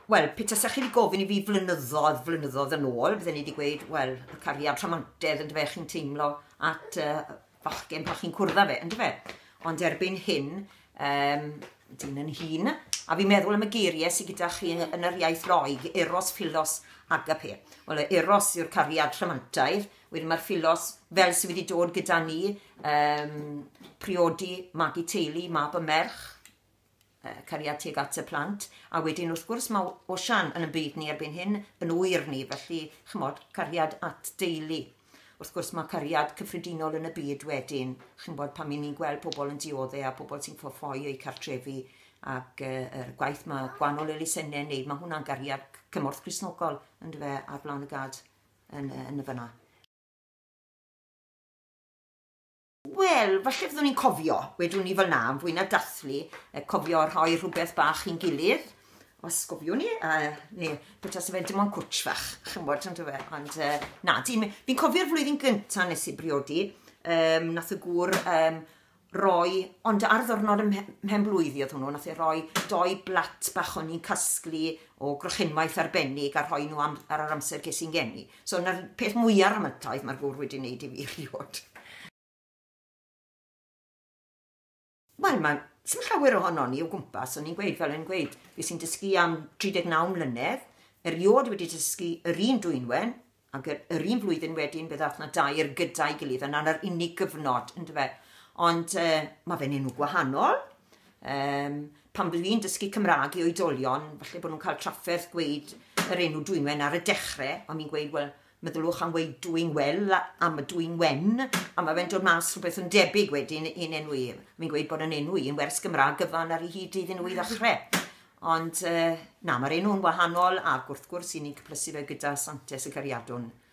Wel, petas chi wedi gofyn I fi flynyddoedd yn ôl, byddwn ni wedi gweud, wel, y cariad rhamantedd yn fe chi'n teimlo at fachgen pan chi'n cwrdd â fe, ynddo fe? Ond erbyn hyn, dyn yn hun, a fi'n meddwl am y geiriau sydd gyda chi yn yr iaith Roeg, eros, philos, agape. Wel, eros yw'r cariad rhamantaidd, wedyn mae'r philos fel sydd wedi dod gyda ni, priodi, magu teulu, mab y merch, cariad tuag at y plant, a wedyn wrth gwrs mae osian yn y byd ni erbyn hyn yn wyr ni, felly chymod, cariad at deulu. Wrth gwrs mae cariad cyffredinol yn y byd wedyn, chymod, pan mi'n ni'n gweld pobl yn dioddau a pobl sy'n ffoi o'i cartrefi ac gwaith mae gwahanol elusennau yn neud, mae hwnna'n cariad cymorth Cristnogol yn fe ar blaen y gad yn y fyna. Wel, falle fyddwn ni'n cofio, wedwn ni fel na, fwy na dathlu, cofio rhoi rhywbeth bach i'n gilydd, os cofiwn ni, neu petas fe dim ond cwtsh fach, chymod, ond na, fi'n cofio'r flwyddyn gyntaf nes I briodi, nath y gŵr roi, ond ar ddwrnod ymhen blwydd oedd hwnnw, nath e roi 2 blat bach o'n i'n casglu o grochynwaith arbennig a rhoi nhw ar yr amser ges i'n geni. So, yna'r peth mwyaf rhamantaidd mae'r gŵr wedi wneud I fi riod. Wel, mae'n sy'n llawer ohono ni o gwmpas, o'n i'n gweud fel yn gweud, fi sy'n dysgu am 39 mlynedd, eriod wedi dysgu yr un dwynwen, ac yr un flwyddyn wedyn bydd ath na 2 gyda'i gilydd, yna'r unig gyfnod, ynddo fe. Ond mae fe'n enw gwahanol. Pan bydd fi'n dysgu Cymraeg I oedolion, falle bod nhw'n cael trafferth gweud yr enw dwynwen ar y dechrau, a mi'n gweud, wel, meddylwch am weid dwy'n wel am y dwy'n wen, a mae fe'n dod mas rhywbeth yn debyg wedyn i'n enw I. Mi'n gweud bod yn enw I yn wers Gymraeg gyfan ar ei hyd iddyn nhw I ddechrau. Ond na, mae'r enw'n wahanol ac wrth gwrs I ni'n cyplysu fe gyda Santes y Cariadwn.